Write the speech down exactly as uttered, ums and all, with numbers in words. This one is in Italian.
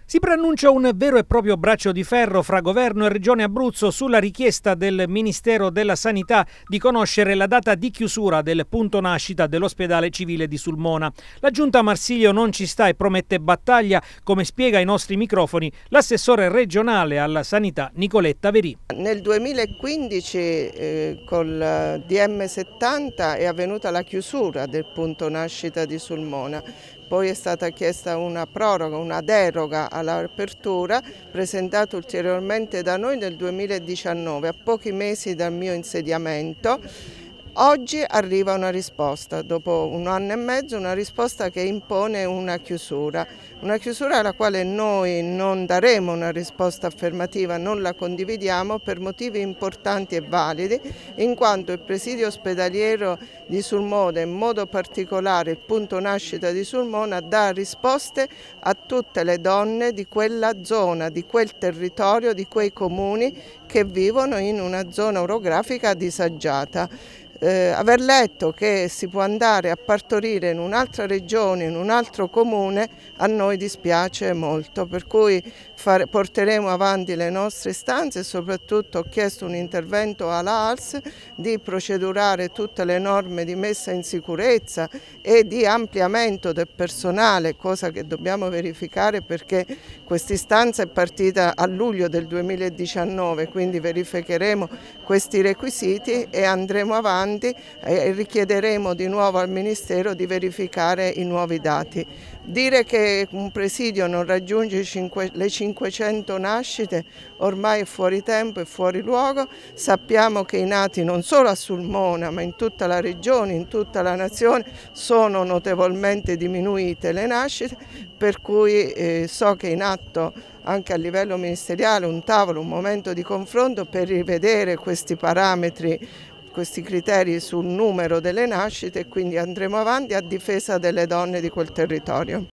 Si preannuncia un vero e proprio braccio di ferro fra Governo e Regione Abruzzo sulla richiesta del Ministero della Sanità di conoscere la data di chiusura del punto nascita dell'ospedale civile di Sulmona. La Giunta Marsilio non ci sta e promette battaglia, come spiega ai nostri microfoni l'assessore regionale alla sanità Nicoletta Verì. Nel duemilaquindici eh, col D M settanta è avvenuta la chiusura del punto nascita di Sulmona. Poi è stata chiesta una proroga, una deroga all'apertura, presentata ulteriormente da noi nel duemiladiciannove, a pochi mesi dal mio insediamento. Oggi arriva una risposta, dopo un anno e mezzo, una risposta che impone una chiusura, una chiusura alla quale noi non daremo una risposta affermativa, non la condividiamo per motivi importanti e validi, in quanto il presidio ospedaliero di Sulmona, in modo particolare il punto nascita di Sulmona, dà risposte a tutte le donne di quella zona, di quel territorio, di quei comuni che vivono in una zona orografica disagiata. Eh, aver letto che si può andare a partorire in un'altra regione, in un altro comune, a noi dispiace molto, per cui fare, porteremo avanti le nostre istanze e soprattutto ho chiesto un intervento alla A S di procedurare tutte le norme di messa in sicurezza e di ampliamento del personale, cosa che dobbiamo verificare perché questa istanza è partita a luglio del duemiladiciannove, quindi verificheremo questi requisiti e andremo avanti e richiederemo di nuovo al Ministero di verificare i nuovi dati. Dire che un presidio non raggiunge le cinquecento nascite ormai è fuori tempo e fuori luogo. Sappiamo che i nati non solo a Sulmona ma in tutta la regione, in tutta la nazione sono notevolmente diminuite le nascite, per cui eh, so che è in atto anche a livello ministeriale un tavolo, un momento di confronto per rivedere questi parametri, questi criteri sul numero delle nascite, e quindi andremo avanti a difesa delle donne di quel territorio.